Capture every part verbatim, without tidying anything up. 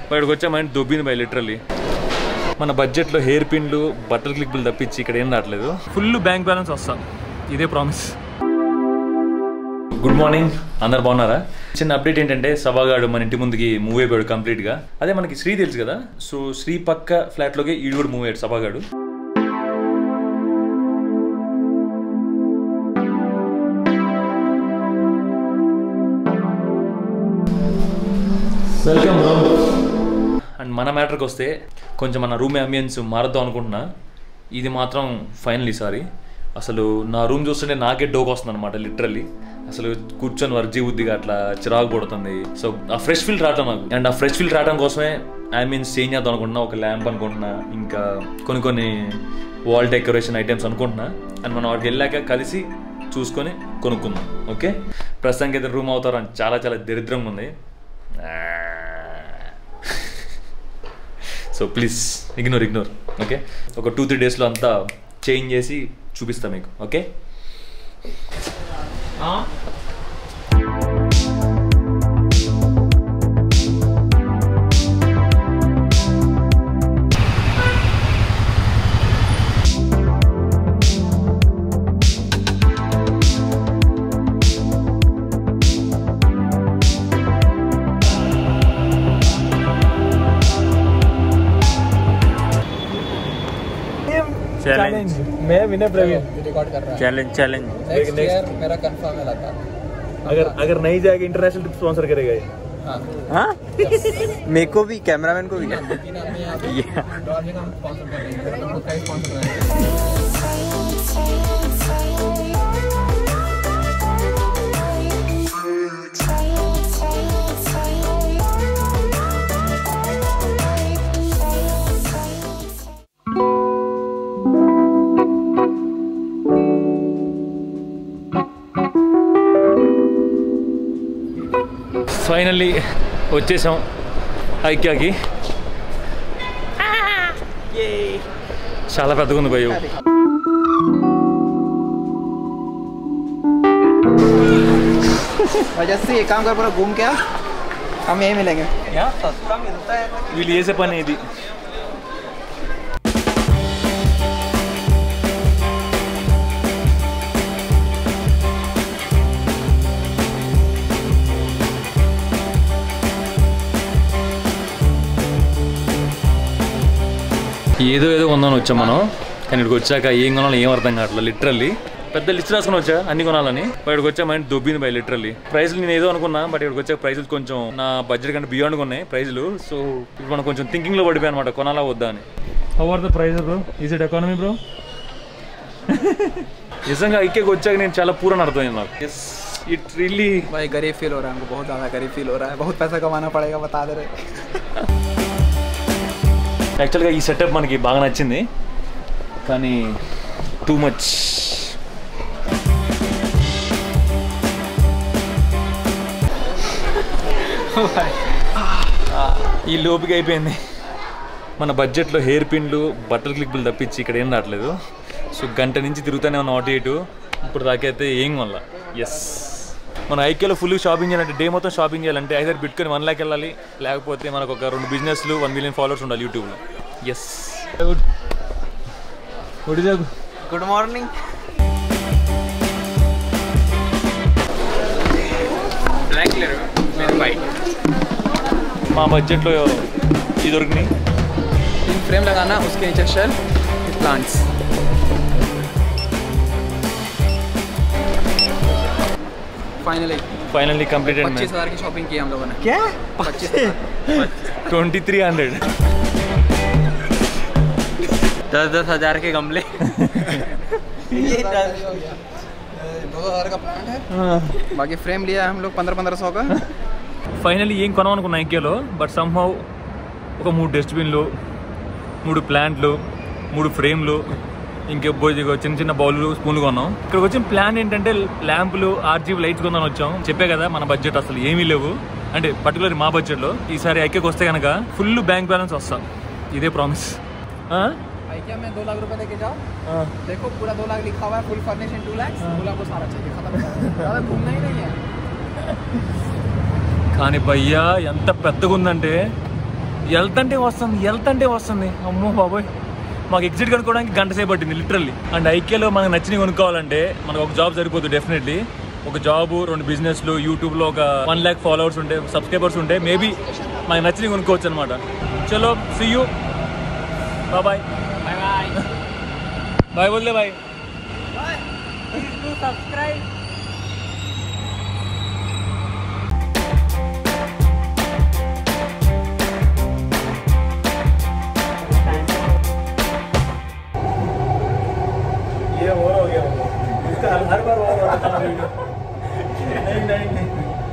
వాడికి వచ్చామంటే దొబ్బింది by literally. మన బడ్జెట్లో హెయిర్ పిన్లు బట్టల క్లిప్లు తప్పించి ఇక్కడ ఏం రావట్లేదు. ఫుల్ బ్యాంక్ బ్యాలెన్స్ వస్తాం, ఇదే ప్రామిస్. గుడ్ మార్నింగ్, అందరు బాగున్నారా? చిన్న అప్డేట్ ఏంటంటే సభాగాడు మన ఇంటి ముందుకి మూవ్ అయిపోయాడు కంప్లీట్గా. అదే మనకి శ్రీ తెలుసు కదా, సో శ్రీ పక్క ఫ్లాట్లోకి ఈడు కూడా మూవ్ అయ్యాడు సభాగాడు. Welcome bro. అండ్ మన మ్యాటర్కి వస్తే కొంచెం మన రూమ్ అంబియన్స్ మారుద్దాం అనుకుంటున్నా. ఇది మాత్రం ఫైనల్ ఈసారి. అసలు నా రూమ్ చూస్తుంటే నాకే డోక్ వస్తుంది అనమాట లిటరల్లీ. అసలు కూర్చొని వర్క్ చేయబుద్దిగా అట్లా చిరాకు పడుతుంది. సో ఆ ఫ్రెష్ ఫీల్ రావటం నాకు. అండ్ ఆ ఫ్రెష్ ఫీల్ రావడం కోసమే ఐ మీన్స్ చేంజ్ చేద్దాం అనుకుంటున్నా. ఒక ల్యాంప్ అనుకుంటున్నా, ఇంకా కొన్ని కొన్ని వాల్ డెకరేషన్ ఐటమ్స్ అనుకుంటున్నా. అండ్ మనం వాటికి వెళ్ళాక కలిసి చూసుకొని కొనుక్కుందాం. ఓకే, ప్రస్తుతానికి అయితే రూమ్ అవుతారు అని చాలా చాలా దరిద్రంగా ఉంది. So please ignore ignore okay. ఒక టూ త్రీ డేస్లో అంతా చేంజ్ చేసి చూపిస్తా మీకు. ఓకే, चैलेंज मैं विनय प्रवीण रिकॉर्ड कर रहा है। चैलेंज चैलेंज नेक्स्ट ईयर मेरा कंफर्म है लगा। अगर अगर नहीं जाएगा इंटरनेशनल ट्रिप स्पॉन्सर करेगा ये। हाँ हाँ मेरे को भी, कैमरामैन को भी। लेकिन हमने यहाँ पे ड्रॉइंग का स्पॉन्सर कर रहे हैं, हम खुद का ही स्पॉन्सर कर रहे हैं। ఫైనల్లీ వచ్చేసాం ఐక్యాకి. చాలా పెద్దగా ఉంది భయ్యూ. जस्ती एक काम कर, पूरा घूम के हम यहीं मिलेंगे। यहाँ सस्ता मिलता है। వీళ్ళు చేసే పని ఇది. ఏదో ఏదో కొందామని వచ్చాం మనం, కానీ ఇక్కడికి వచ్చాక ఏం కొనాలో ఏం అర్థం కావట్లేదు. లిటరల్లీ పెద్ద లిస్ట్ రాసుకుని వచ్చా అన్ని కొనాలని. ఇక్కడికి వచ్చామంటే దొబ్బింది బై లిటరల్లీ. ప్రైస్లు నేను ఏదో అనుకున్నా, బట్ ఇక్కడికి వచ్చాక ప్రైజులు కొంచెం నా బడ్జెట్ కంటే బియాండ్గా ఉన్నాయి ప్రైజులు. సో ఇప్పుడు మనం కొంచెం థింకింగ్లో పడిపోయాయి అనమాట, కొనాలా వద్దా అని. How are the price bro? Is it economy bro? నిజంగా ఐక్యకి వచ్చాక నేను చాలా పూర్ అని అర్థమైంది నాకు. ఎస్ ఇట్ రియల్లీ भाई गरीब फील हो रहा है हमको, बहुत ज़्यादा गरीब फील हो रहा है। बहुत पैसा कमाना पड़ेगा, बता दे रहे। యాక్చువల్గా ఈ సెటప్ మనకి బాగా నచ్చింది, కానీ టూ మచ్. ఈ లోపుకి అయిపోయింది. మన బడ్జెట్లో హెయిర్ పిన్లు బట్టల క్లిప్లు తప్పించి ఇక్కడ ఏం రావట్లేదు. సో గంట నుంచి తిరుగుతూనే ఉన్న అటు ఇటు. ఇప్పుడు దాకైతే ఏం వల్ల. ఎస్, మన ఐక్యలో ఫుల్ షాపింగ్ చేయాలంటే, డే మొత్తం షాపింగ్ చేయాలంటే ఐదర్ బిట్కొని వన్ ల్యాక్ వెళ్ళాలి, లేకపోతే మనకు ఒక రెండు బిజినెస్లు వన్ మిలియన్ ఫాలోవర్స్ ఉండాలి యూట్యూబ్లో. Yes good good good morning. Black ले रहे हो? मेरे वाइट। మా బడ్జెట్లో ఇది దొరికినాయి. इन फ्रेम लगाना, उसके नीचे shell plants. Finally finally completed. पच्चीस हज़ार की शॉपिंग की हम लोगों ने। क्या? पच्चीस ट्वेंटी थ्री हंड्रेड दस दस हजार के गमले। ये दो हज़ार का प्लांट है। बाकी फ्रेम लिया है हम लोग पंद्रह पंद्रह सौ का। ఫైనల్లీ ఏం కొనాలనుకున్నా ఐక్యాలో, బట్ సమ్హౌ ఒక మూడు డస్ట్బిన్లు, మూడు ప్లాంట్లు, మూడు ఫ్రేమ్లు, ఇంకే చిన్న చిన్న బౌల్లు, స్పూన్లు కొన్నాం. ఇక్కడికి వచ్చిన ప్లాన్ ఏంటంటే ల్యాంపులు, ఆర్జీబీ లైట్స్ కొందామని వచ్చాం. చెప్పే కదా మన బడ్జెట్ అసలు ఏమీ లేవు, అంటే పర్టికులర్ మా బడ్జెట్లో. ఈసారి ఐక్యకి వస్తే కనుక ఫుల్ బ్యాంక్ బ్యాలెన్స్ వస్తాం, ఇదే ప్రామిస్. क्या मैं दो लाख रुपए देके जाओ, देखो पूरा दो लाख लिखा हुआ है, फुल फर्निशिंग टू लाख, दो लाख को सारा चाहिए, खत्म। ज़्यादा घूमना ही नहीं है। కానీ భయ్యా ఎంత పెద్దగా ఉందంటే వెళ్తంటే వస్తుంది వెళ్తంటే వస్తుంది అమ్మో బాబోయ్. మాకు ఎగ్జిట్ కనుక్కోవడానికి గంట సేపు పట్టింది లిటరల్లీ. అండ్ ఐకేలో మనకు నచ్చినవి కొనుక్కోవాలంటే మనకు ఒక జాబ్ సరిపోతుంది డెఫినెట్లీ. ఒక జాబ్, రెండు బిజినెస్లు, యూట్యూబ్లో ఒక వన్ ల్యాక్ ఫాలోవర్స్ ఉంటే, సబ్స్క్రైబర్స్ ఉంటే మేబీ మనకు నచ్చినవి కొనుక్కోవచ్చు అనమాట. చలో see you, bye bye bye bye బోల్దే బాయ్. సబ్స్క్రైబ్. ये और हो गया वो इसका हर हर बार और होता है वीडियो. नहीं नहीं नहीं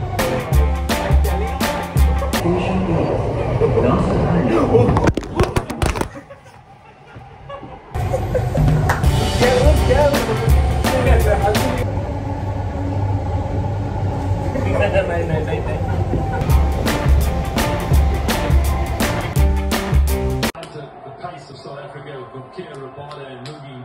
क्या वो क्या नहीं नहीं नहीं नहीं The pace of South Africa with Kira Rabada and Mugi